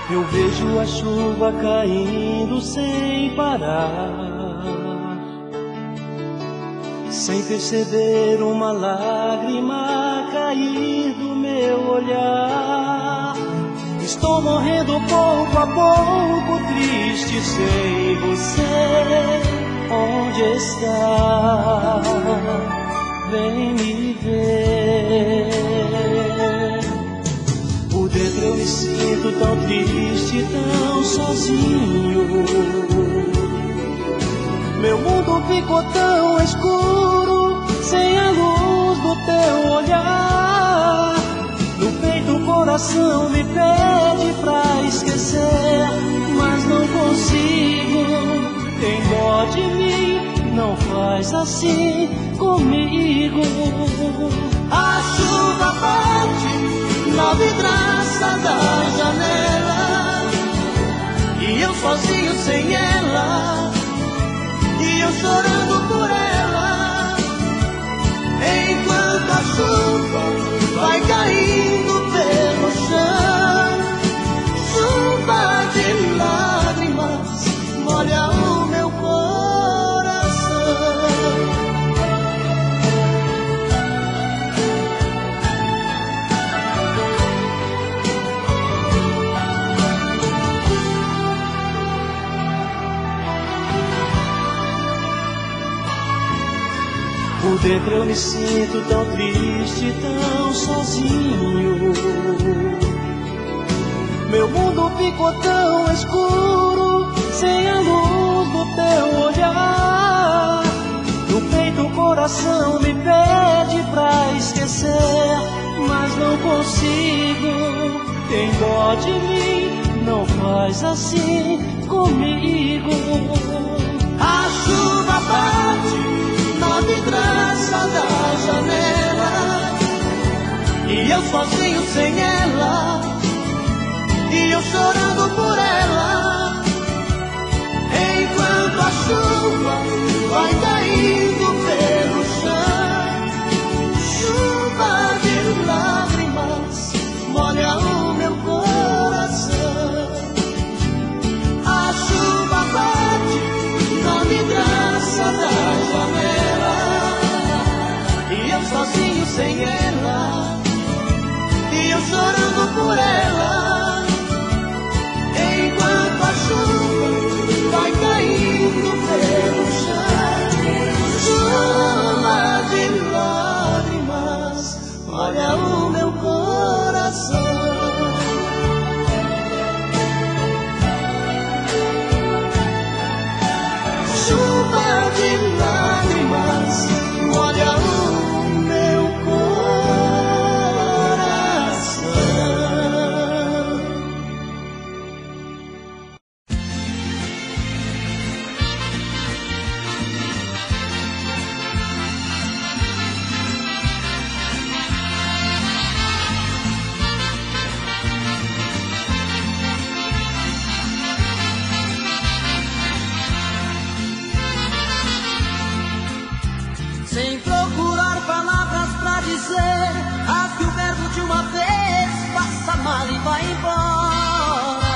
Eu vejo a chuva caindo sem parar, sem perceber uma lágrima cair do meu olhar. Estou morrendo pouco a pouco, triste sem você. Onde está? Vem me ver. Por dentro eu me sinto tão triste, tão sozinho. Meu mundo ficou tão escuro, sem a luz do teu olhar. No peito o coração me pede pra esquecer, mas não consigo. Tem dó de mim, não faz assim comigo. A chuva bate na vidraça da janela e eu sozinho sem ela, e eu chorando por ela, enquanto a chuva vai caindo pelo chão. Chuva de lágrimas molha o meu coração. Por dentro eu me sinto tão triste, tão sozinho. Meu mundo ficou tão escuro, sem a luz do teu olhar. No peito o coração me pede pra esquecer, mas não consigo. Tem dó de mim, não faz assim comigo. A chuva bate na vidraça da janela e eu sozinho sem ela, e eu chorando por ela, enquanto a chuva vai caindo pelo chão. Chuva de lágrimas molha o meu coração. A chuva bate na vidraça da janela e eu sozinho sem ela, e eu chorando por ela, enquanto a chuva vai caindo pelo chão. Chuva de lágrimas molha o meu coração. Chuva de lágrimas molha o meu coração. Sem procurar palavras pra dizer, acho que o verbo de uma vez passa mal e vai embora.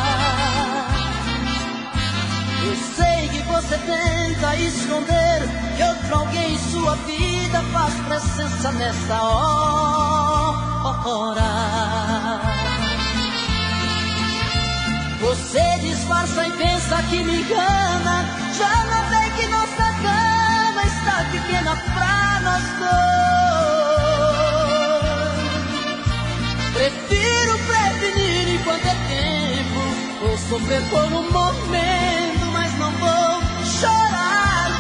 Eu sei que você tenta esconder que outro alguém em sua vida faz presença nessa hora. Você disfarça e pensa que me engana, já notei que nossa cama está pequena pra nós dois. Prefiro prevenir enquanto é tempo, vou sofrer por um momento, mas não vou chorar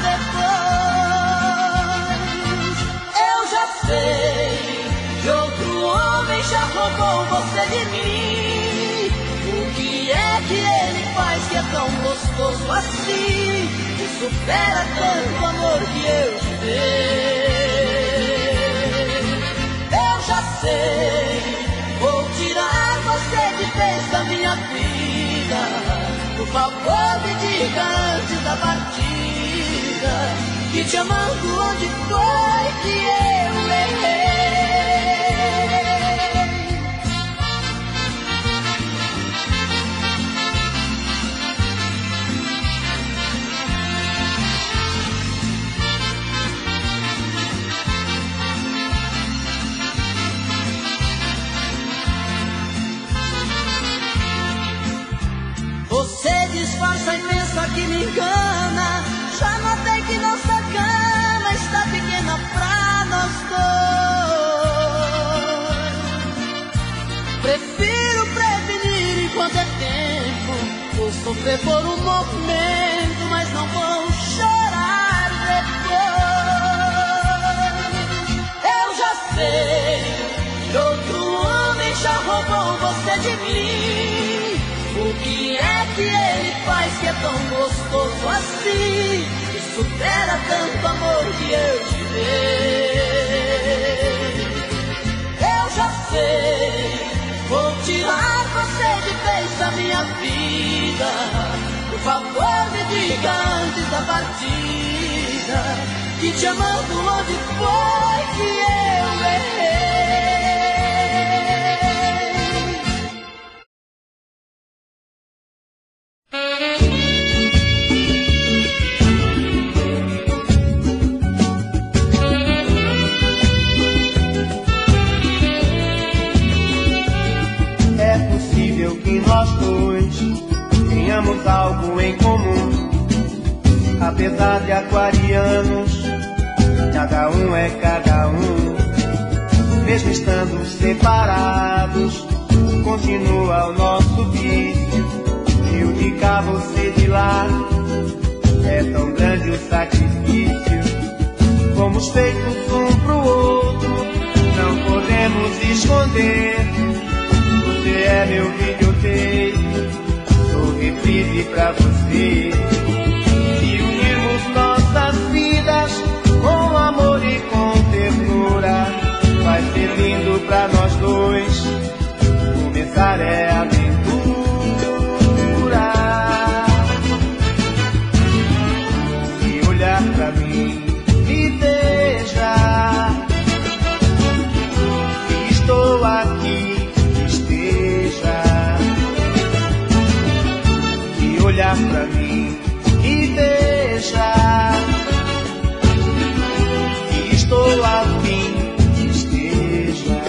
depois. Eu já sei que outro homem já roubou você de mim. O que é que ele faz que é tão gostoso assim, que supera tanto amor que eu te dei? Eu já sei, vou tirar você de vez da minha vida. Por favor, me diga antes da partida, que te amando onde foi que eu errei. engana. Já notei que nossa cama está pequena pra nós dois. Prefiro prevenir enquanto é tempo. Vou sofrer por um momento, mas não vou chorar depois. Eu já sei que outro homem já roubou você de mim. O que é que ele faz que é tão gostoso assim? Que supera tanto amor que eu te dei. Eu já sei, vou tirar você de vez da minha vida. Por favor, me diga antes da partida que te amando onde foi que eu errei. Nós dois tenhamos algo em comum. Apesar de aquarianos, cada um é cada um. Mesmo estando separados, continua o nosso vício. Eu de cá, você de lá. É tão grande o sacrifício. Fomos feitos um pro outro, não podemos esconder. Você é meu videotape, sou reprise pra você. Se unirmos nossas vidas com amor e com ternura, vai ser lindo pra nós dois. Começar é aventura. Se olhar pra mim e veja, se estou aqui, olhar pra mim e veja que estou a fim que esteja.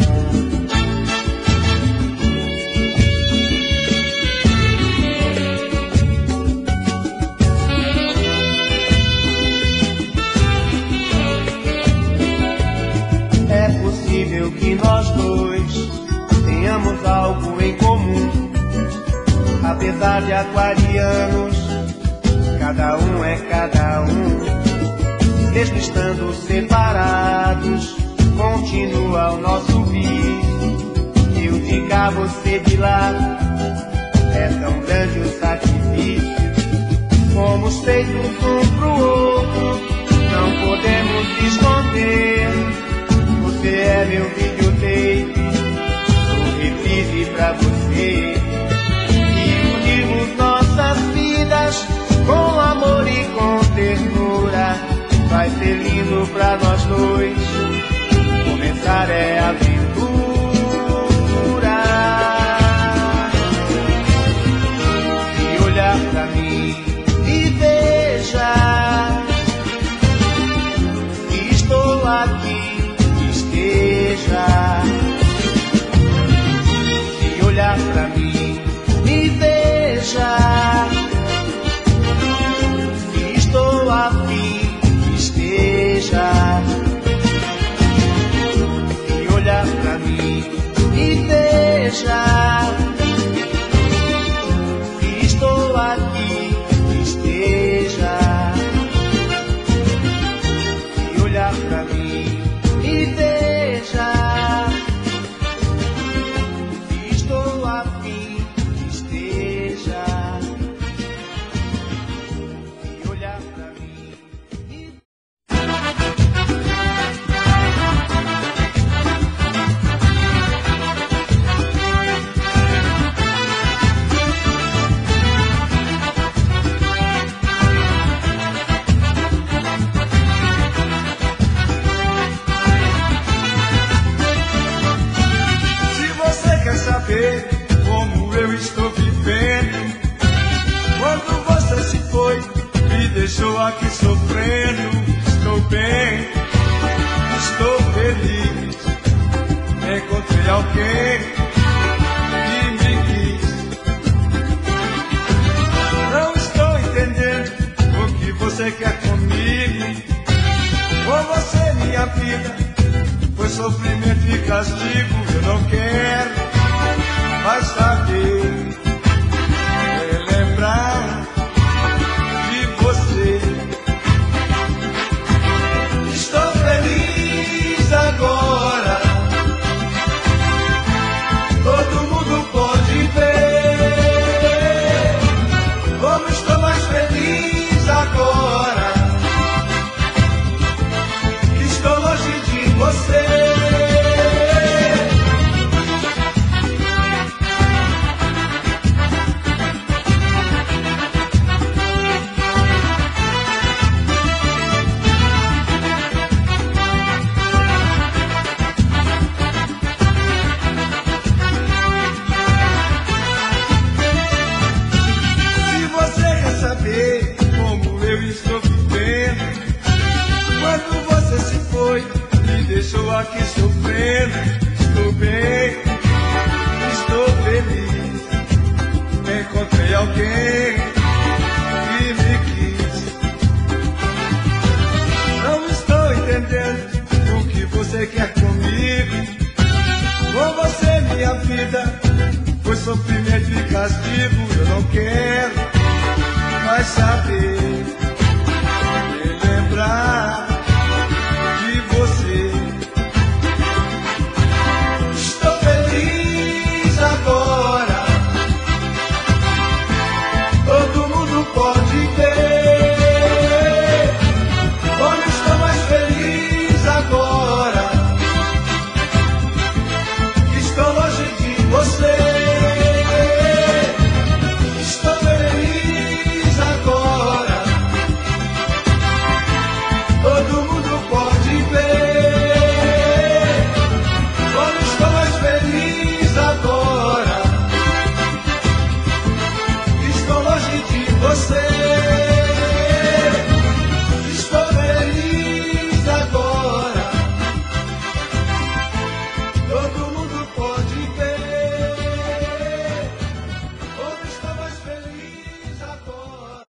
É possível que nós dois tenhamos algo em comum. Apesar de aquarianos, cada um é cada um. Mesmo estando separados, continua o nosso vício. Eu de cá, você de lá. É tão grande o sacrifício. Fomos feitos um pro outro, não podemos esconder. Você é meu videotape, sou reprise pra você. Nossas vidas com amor e com ternura, vai ser lindo pra nós dois. Começar é aventura. E olhar pra mim e veja que estou aqui, que esteja. E olhar pra mim e veja que estou a fim que esteja. E olhar pra mim e veja que estou aqui que esteja. E olhar pra mim e veja que estou a fim que esteja. E olhar pra mim e... Se você quer saber como eu estou vivendo, quando você se foi, me deixou aqui sofrendo. Estou bem, estou feliz, encontrei alguém que me quis. Não estou entendendo aqui sofrendo. Estou bem, estou feliz. Encontrei alguém que me quis. Não estou entendendo o que você quer comigo. Com você minha vida foi sofrimento e castigo. Eu não quero mais saber, nem lembrar de você. Estou feliz agora, todo mundo pode ver. Como estou mais feliz agora, estou longe de você. Estou feliz agora, todo mundo pode ver. Como estou mais feliz agora, estou longe de você. Estou feliz agora, todo mundo pode ver. Como estou mais feliz agora.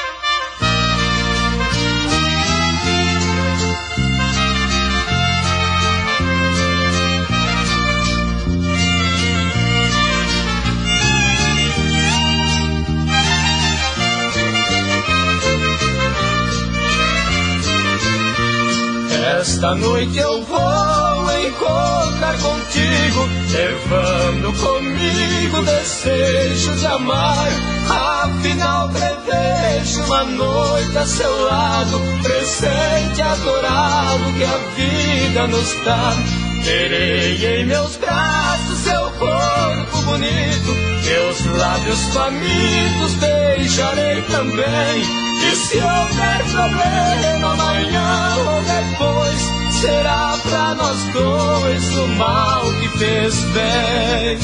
Esta noite eu vou encontrar contigo, levando comigo desejo de amar. Afinal prevejo uma noite a seu lado, presente adorado que a vida nos dá. Terei em meus braços seu corpo bonito, meus lábios famintos beijarei também. E se houver problema amanhã ou depois, será pra nós dois o mal que fez bem.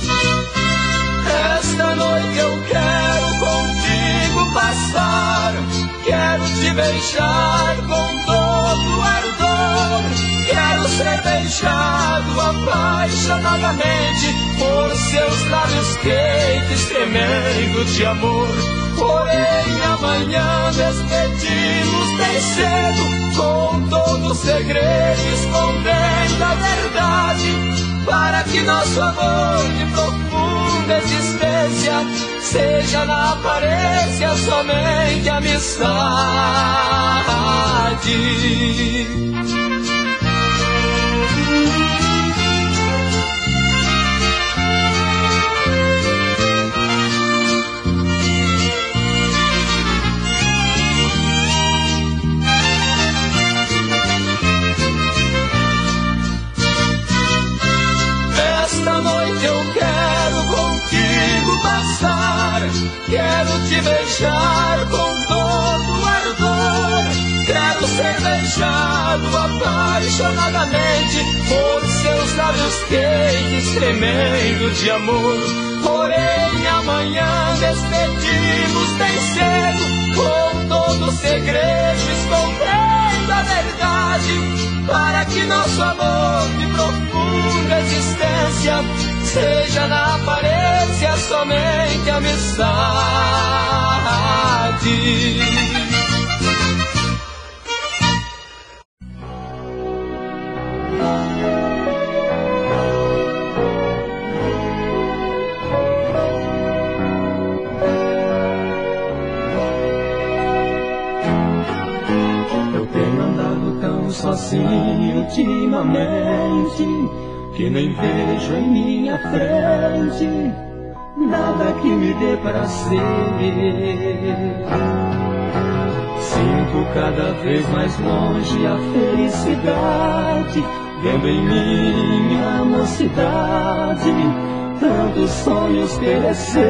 Esta noite eu quero contigo passar, quero te beijar com todo ardor. Quero ser beijado apaixonadamente por seus lábios quentes tremendo de amor. Porém amanhã despedimos bem cedo, com todo o segredo escondendo a verdade, para que nosso amor de profunda existência seja na aparência somente amizade. Quero te beijar com todo o ardor. Quero ser beijado apaixonadamente por seus lábios quentes tremendo de amor. Porém amanhã despedimos bem cedo, com todo o segredo escondendo a verdade, para que nosso amor de profunda existência seja na aparência somente amizade. Eu tenho andado tão sozinho ultimamente, que nem vejo em minha frente nada que me dê prazer. Sinto cada vez mais longe a felicidade, vendo em minha mocidade tantos sonhos perecer.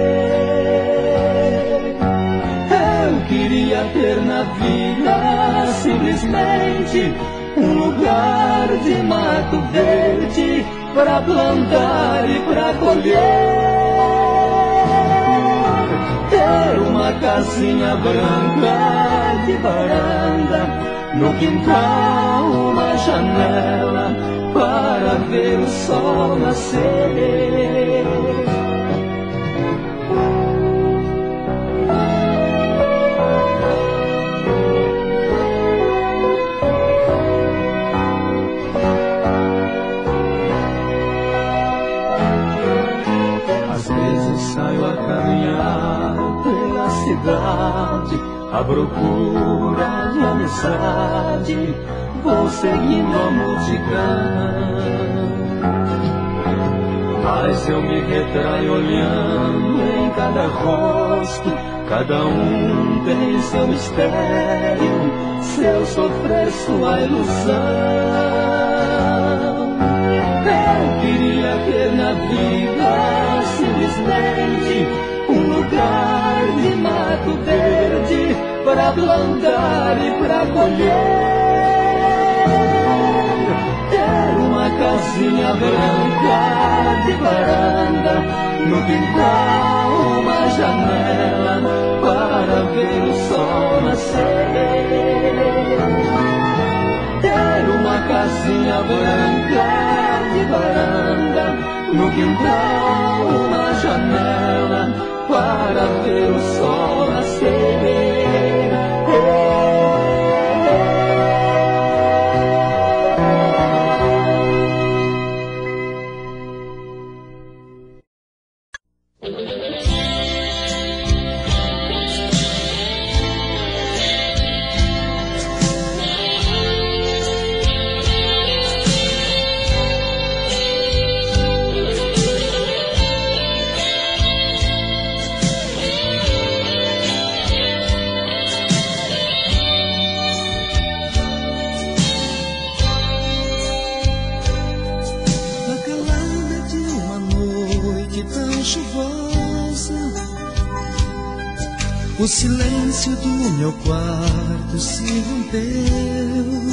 Eu queria ter na vida simplesmente um lugar de mato verde pra plantar e pra colher, ter uma casinha branca de varanda no quintal uma janela para ver o sol nascer. Às vezes saio a caminhar pela cidade à procura de amizade, vou seguindo a música. Mas eu me retraio olhando em cada rosto, cada um tem seu mistério, seu sofrer, sua ilusão. Eu queria ter na vida simplesmente um lugar de mato verde para plantar e para colher, ter uma casinha branca de varanda, no quintal uma janela para ver o sol nascer, ter uma casinha branca de varanda, no quintal uma janela para ver o sol nascer. O silêncio do meu quarto se rompeu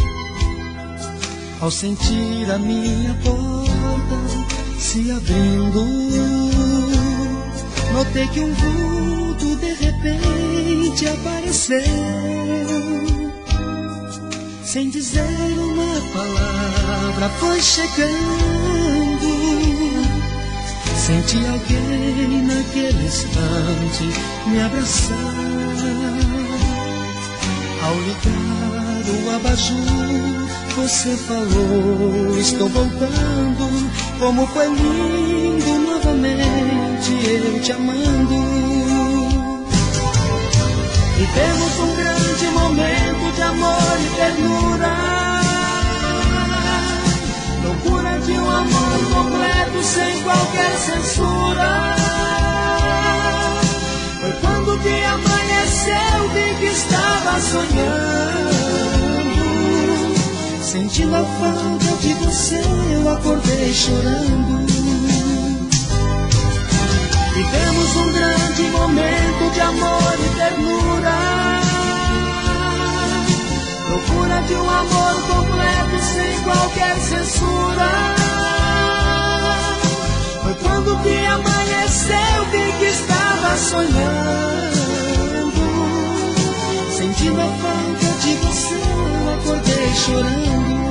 ao sentir a minha porta se abrindo. Notei que um vulto de repente apareceu, sem dizer uma palavra foi chegando. Senti alguém naquele instante me abraçar. Ao ligar o abajur, você falou, estou voltando. Como foi lindo novamente eu te amando. Vivemos um grande momento de amor e ternura, loucura de um amor completo sem qualquer censura. Foi quando que amanheceu, vi que estava sonhando. Sentindo a falta de você, eu acordei chorando. Vivemos um grande momento de amor e ternura, loucura de um amor completo sem qualquer censura. Foi quando que amanheceu, vi que estava sonhando. Sentindo a falta de você, eu acordei chorando.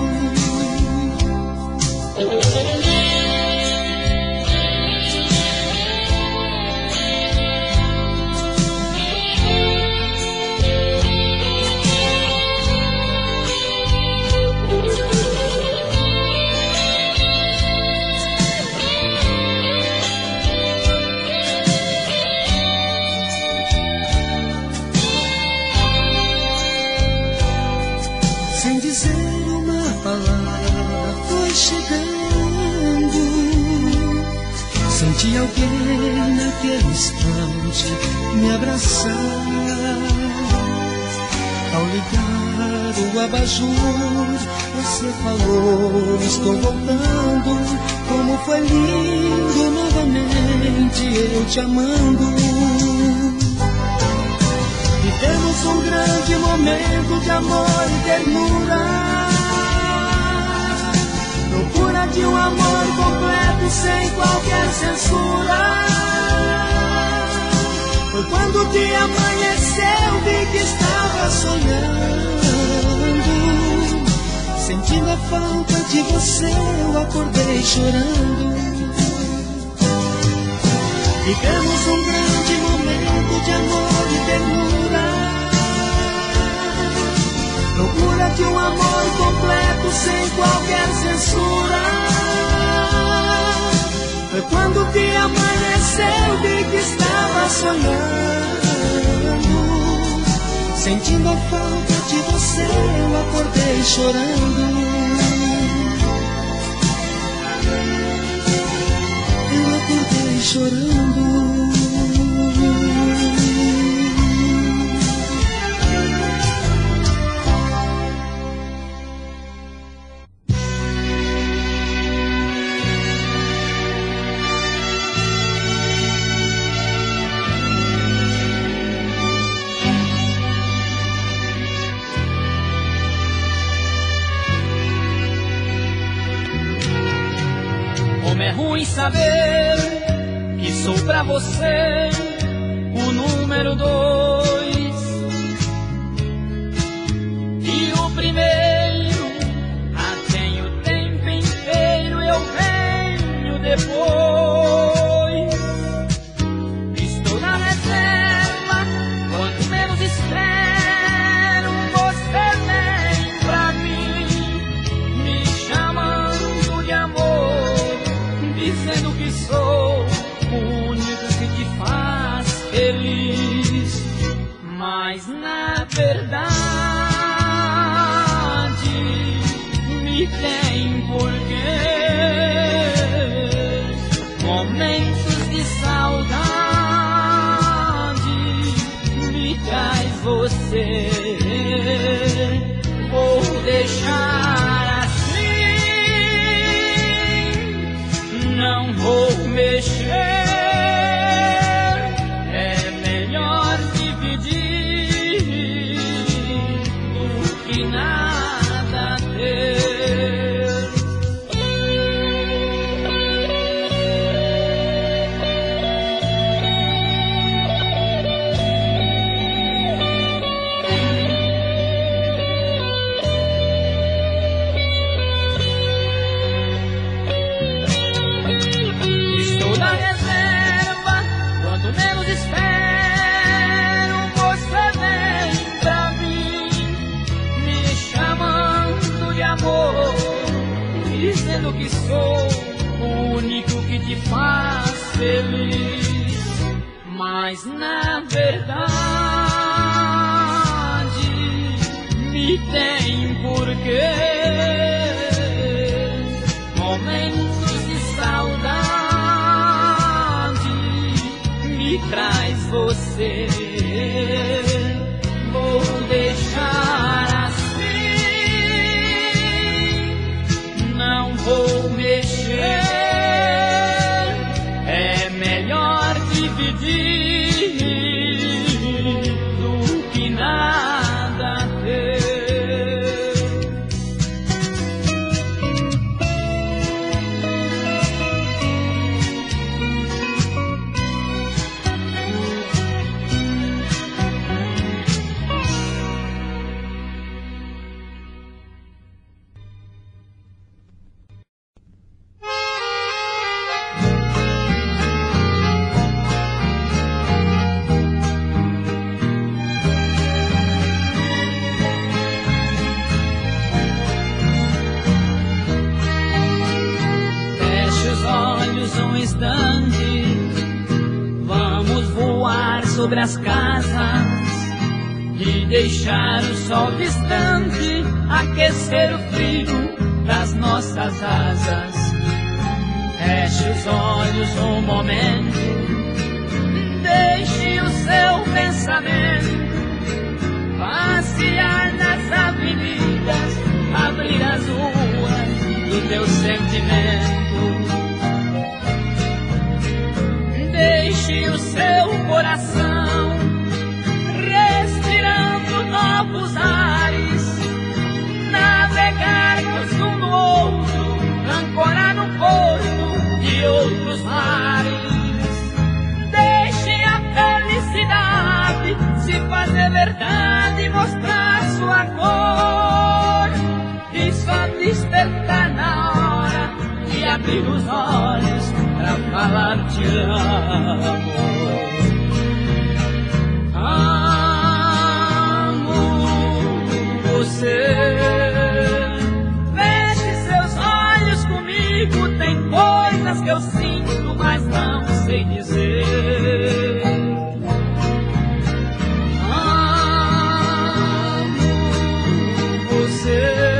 Sem dizer uma palavra foi chegando. Senti alguém naquele instante me abraçar. Ao ligar o abajur, você falou, estou voltando. Como foi lindo novamente eu te amando. Vivemos um grande momento de amor e ternura, loucura de um amor completo sem qualquer censura. Foi quando que amanheceu, vi que estava sonhando. Sentindo a falta de você, eu acordei chorando. Vivemos um grande momento de amor e ternura, procura de um amor completo sem qualquer censura. Foi quando o dia amanheceu, vi que estava sonhando. Sentindo a falta de você, eu acordei chorando. Eu acordei chorando. Como é ruim saber que sou pra você o número 2 e o primeiro. Até o tempo inteiro eu venho depois. Estou na reserva, quanto menos espero, você vem pra mim, me chamando de amor, dizendo que sou o único que te faz feliz. Mas na verdade me tem porquês, momentos de saudade me traz você. Vou deixar assim, não vou mexer. É melhor dividir do que nada ter. Estou na reserva, quando menos espero, você vem pra mim, me chamando de amor, dizendo que sou o único que te faz feliz. Mas na verdade me tem porquês, momentos de saudade me traz você. Vou deixar assim, não vou mexer. É melhor dividir do que nada ter. Feche os olhos um instante, vamos voar sobre as casas e deixar o sol distante aquecer o frio das nossas asas. Feche os olhos um momento, deixe o seu pensamento passear nas avenidas, abrir as ruas do teu sentimento. Deixe o seu coração respirando novos ares, navegar com um outro, ancorar no porto de outros mares. Deixe a felicidade se fazer verdade, mostrar sua cor, e só te abrir os olhos pra falar te amo. Amo você. Feche seus olhos comigo, tem coisas que eu sinto, mas não sei dizer. Amo você.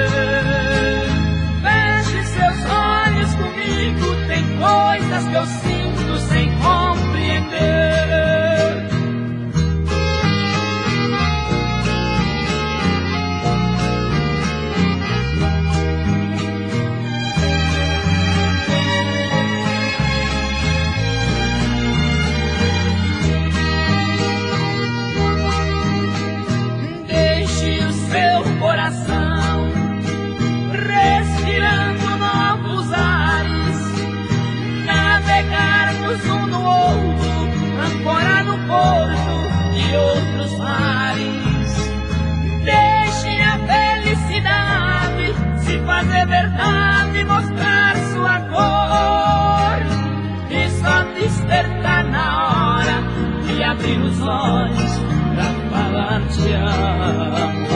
Feche seus olhos comigo, tem coisas que eu sinto sem compreender. Um no outro, ancorar no porto de outros mares. Deixe a felicidade se fazer verdade, mostrar sua cor e só despertar na hora de abrir os olhos pra falar te amo.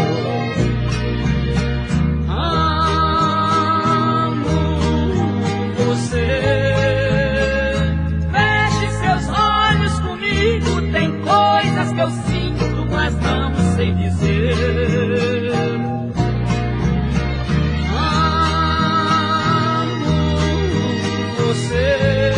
Amo você. Tem coisas que eu sinto, mas não sei dizer. Amo você.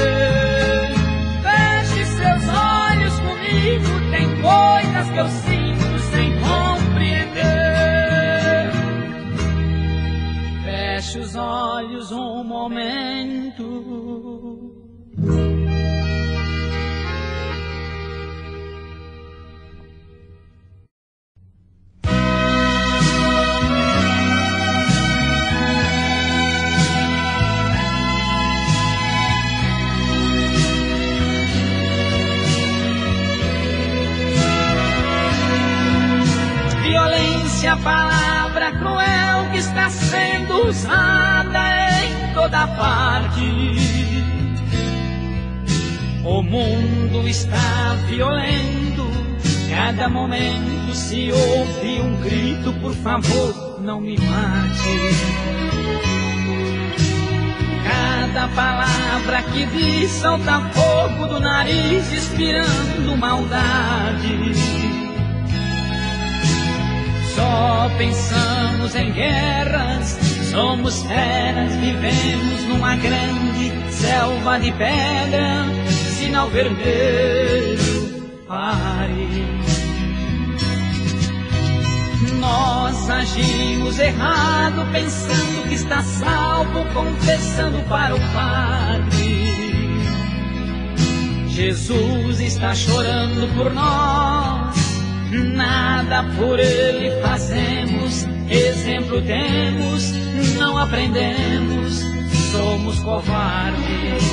Feche seus olhos comigo, tem coisas que eu sinto sem compreender. Feche os olhos um momento. A palavra cruel que está sendo usada em toda parte. O mundo está violento, cada momento se ouve um grito: por favor, não me mate. Cada palavra que diz solta fogo do nariz, inspirando maldade. Só pensamos em guerras, somos feras, vivemos numa grande selva de pedra. Sinal vermelho, pare. Nós agimos errado, pensando que está salvo, confessando para o Padre. Jesus está chorando por nós. Nada por ele fazemos, exemplo temos, não aprendemos, somos covardes.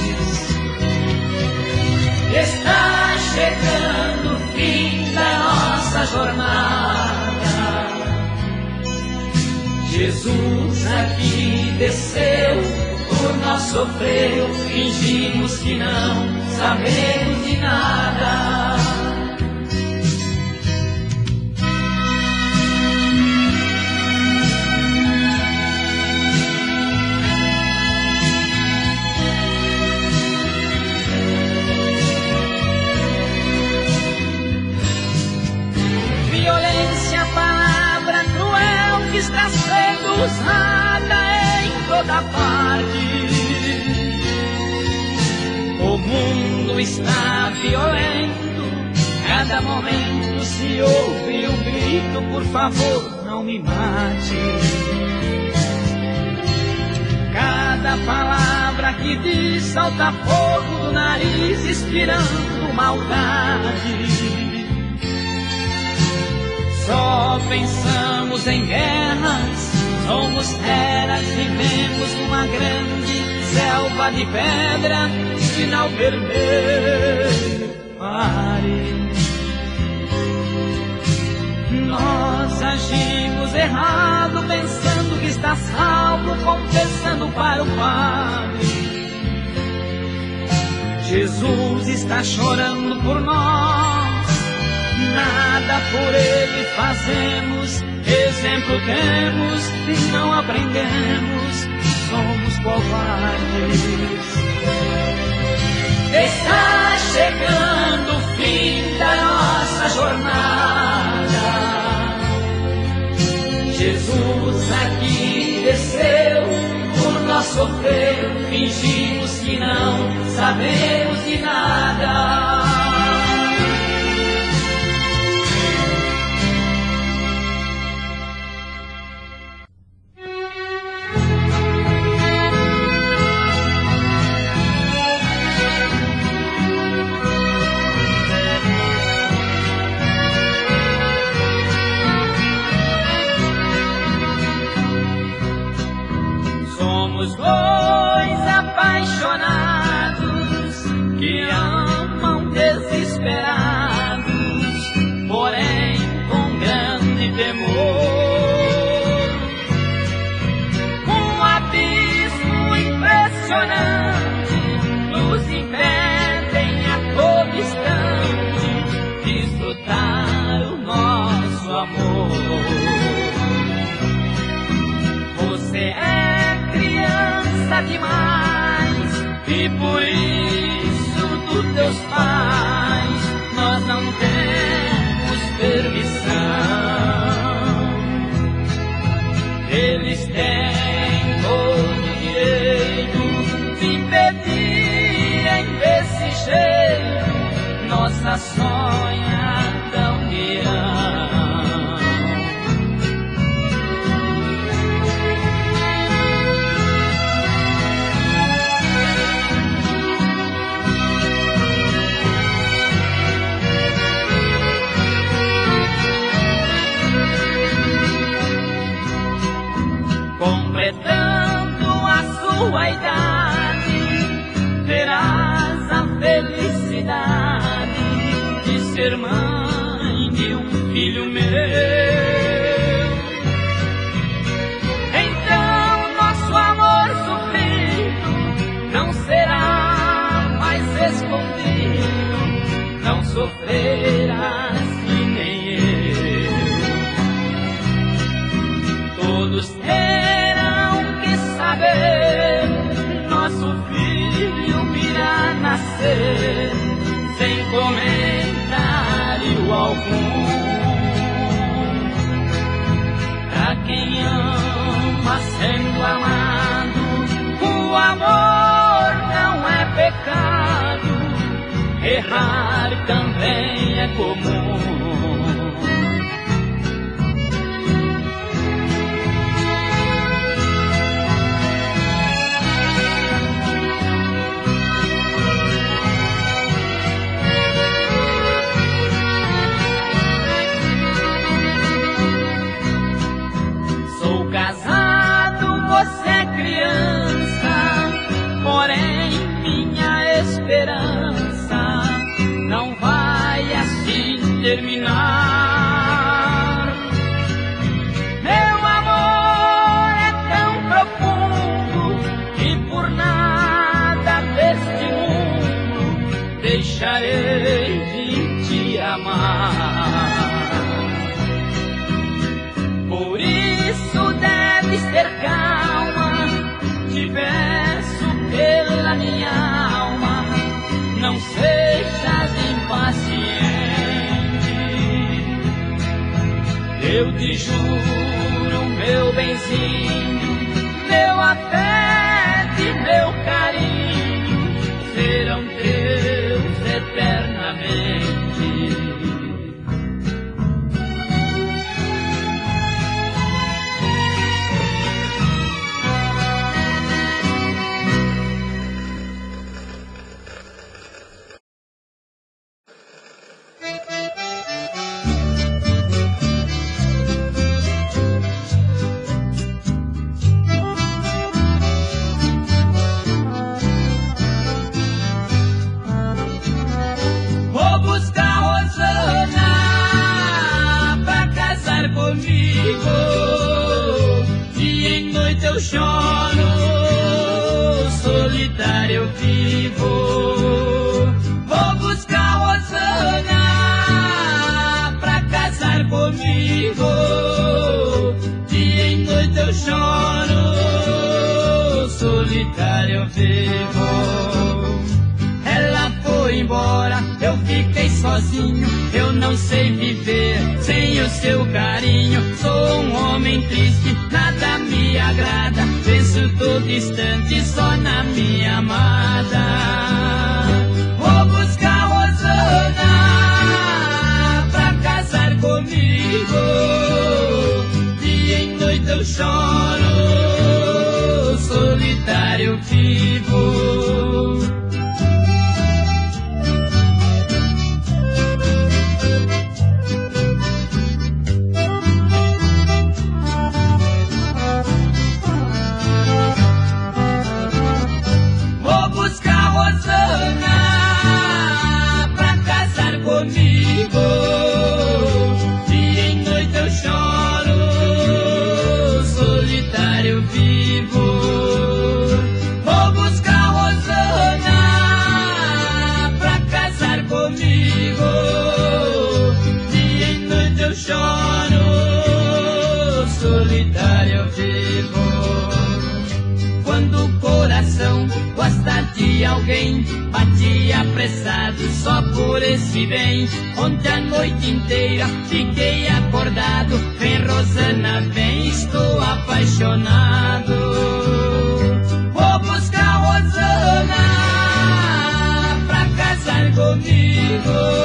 Está chegando o fim da nossa jornada. Jesus aqui desceu, por nós sofreu, fingimos que não sabemos de nada. Violência, palavra cruel que está sendo usada em toda parte. O mundo está violento, cada momento se ouve um grito: por favor, não me mate. Cada palavra que diz solta fogo do nariz, inspirando maldade. Só pensamos em guerras, somos feras, vivemos numa grande selva de pedra. Sinal vermelho, pare. Nós agimos errado, pensando que está salvo, confessando para o Padre. Jesus está chorando por nós. Nada por Ele fazemos, exemplo temos e não aprendemos, somos covardes. Está chegando o fim da nossa jornada. Jesus aqui desceu, por nós sofreu, fingimos que não sabemos de nada. Somos dois apaixonados que amam desesperados, porém com grande temor. Um abismo impressionante nos impedem a todo instante desfrutar o nosso amor. Você é criança demais e por isso dos teus pais nós não temos permissão. Eles têm todo o direito de impedirem desse jeito nossa sonhada união. Completando a sua idade, terás a felicidade de ser mãe de um filho meu. Então nosso amor sofrido não será mais escondido, não sofrerás que nem eu. Todos terão que saber, nosso filho virá nascer sem comentário algum. Pra quem ama sendo amado, o amor não é pecado, errar também é comum. Você é criança, porém minha esperança não vai assim terminar. Meu amor é tão profundo que por nada deste mundo deixarei de te amar. Por isso deves ter calma, te peço pela minha alma, não sejas impaciente. Eu te juro, meu benzinho, meu afeto e meu carinho serão teus eternamente. Eu choro, solitário eu vivo. Rosana pra casar comigo. Dia e noite eu choro, solitário eu vivo. Ela foi embora, eu fiquei sozinho. Eu não sei viver sem o seu carinho. Sou um homem triste, nada me agrada. Penso todo instante só na minha amada. Vou buscar Rosana pra casar comigo. Dia e noite eu choro, solitário vivo. Vou buscar Rosana pra casar comigo. Dia e noite eu choro, solitário vivo. Vou buscar Rosana pra casar comigo. Dia e noite eu choro, solitário vivo. Quando o coração gosta de alguém, bate apressado só por esse bem. Ontem a noite inteira fiquei acordado. Vem Rosana, vem, estou apaixonado. Vou buscar Rosana pra casar comigo.